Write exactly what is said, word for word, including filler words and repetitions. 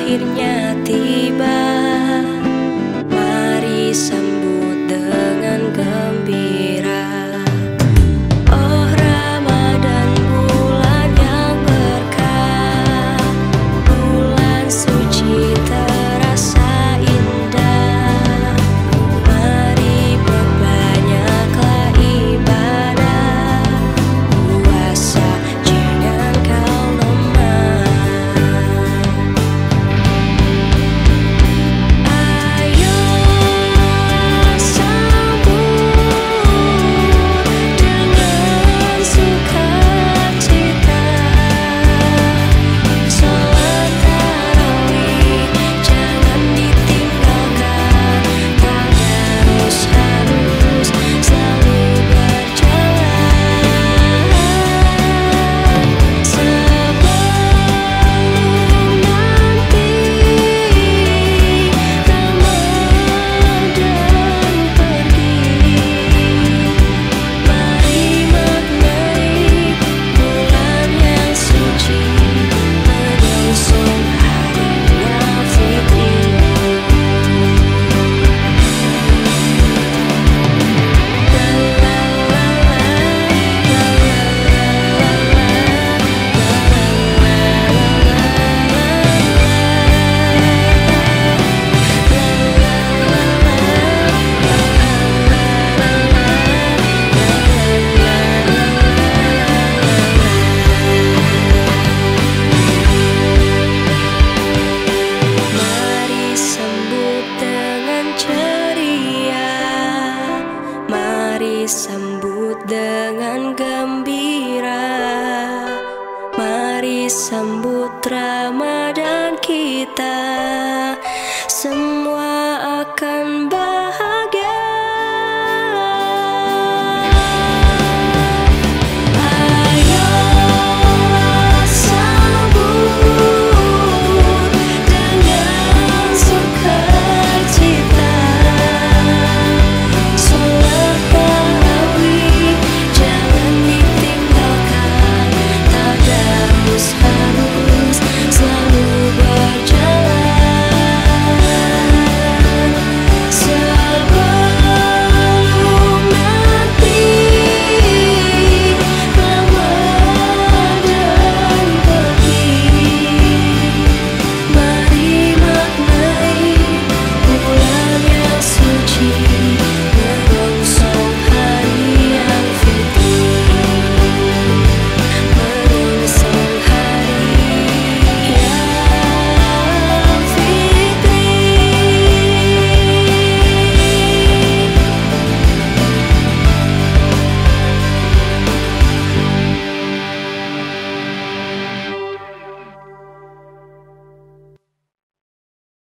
akhirnya tiba. Mari sambut dengan gembira. Oh Ramadan, bulan yang berkah, bulan suci terasa indah. Mari perbanyaklah ibadah, puasa jangan kau lemah. Ayo sambut dengan sukacita. Sholat tarawih jangan ditinggalkan, tadarus harus selalu berjalan. Sebelum nanti Ramadan pergi, mari maknai bulan yang suci, menyongsong harinya fitri. Mari sambut dengan ceria, mari sambut dengan gembira. Mari sambut Ramadan kita. Sem